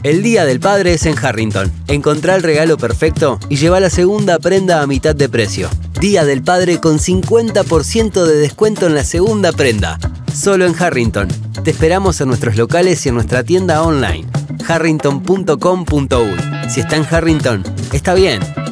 El Día del Padre es en Harrington. Encontrá el regalo perfecto y lleva la segunda prenda a mitad de precio. Día del Padre con 50% de descuento en la segunda prenda. Solo en Harrington. Te esperamos en nuestros locales y en nuestra tienda online, harrington.com.uy. Si está en Harrington, está bien.